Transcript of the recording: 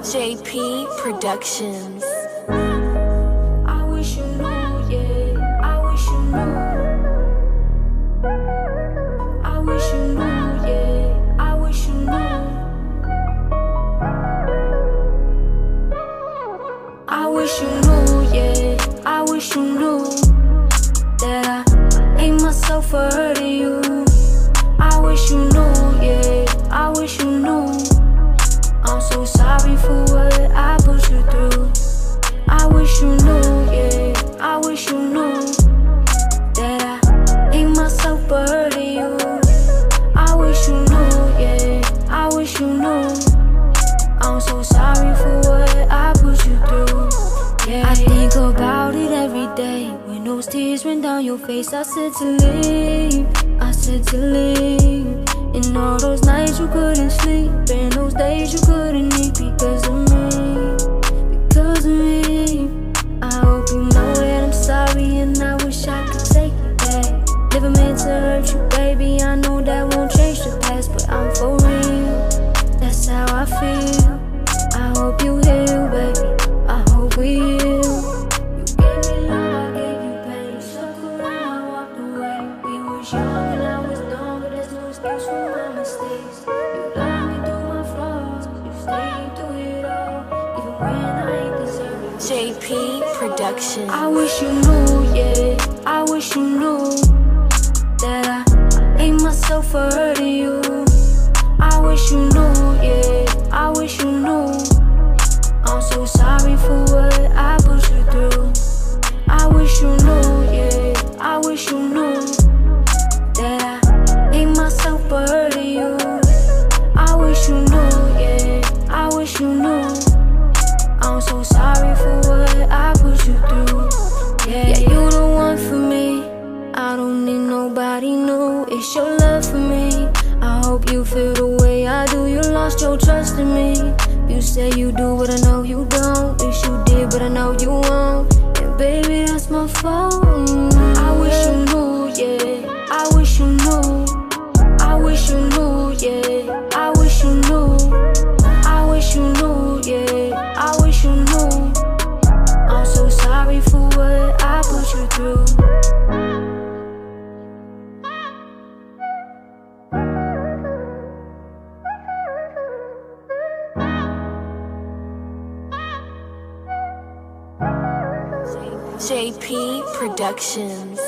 JP Productions. I wish you knew, yeah. I wish you knew. I wish you knew, yeah. I wish you knew. I wish you knew, yeah. I wish you knew that I hate myself for hurting you. I wish you knew, yeah. I wish you knew. I'm so sorry for what I put you through. I wish you knew, yeah. I wish you knew that I hate myself for hurting you. I wish you knew, yeah. I wish you knew. I'm so sorry for what I put you through. Yeah, I think about it every day. When those tears ran down your face, I said to leave. I said to leave. And all those nights you couldn't sleep, and those days you couldn't eat because of me. Because of me. I hope you know that I'm sorry, and I wish I could take it back. Never meant to hurt you, baby. I know that won't change the past, but I'm for real. That's how I feel. I hope you heal, baby. I hope we heal. You gave me love, I gave you pain. You stuck around, I walked away. We was young and I was dumb, but there's no excuse for my mistakes. You love me through my flaws. You stayed through it all, even when I ain't deserve it. JP Productions. I wish you knew, yeah. I wish you knew that I hate myself for hurting you. I wish you knew, yeah. I wish you knew. I'm so sorry for what I put you through. I wish you knew, yeah. I wish you knew that I hate myself for hurting you. I wish you knew, yeah. I wish you knew. I'm so sorry for what I put you through. Yeah, you the one for me. I don't need nobody new. It's your love for me. I hope you feel the way I do. You lost your trust in me. You say you do, but I know you don't. Wish you did, but I know you won't. And baby, that's my fault. I wish you knew, yeah. I wish you knew. I wish you knew, yeah. I wish you knew. I wish you knew, yeah. I wish you knew. I'm so sorry for what I put you through. JP Productions.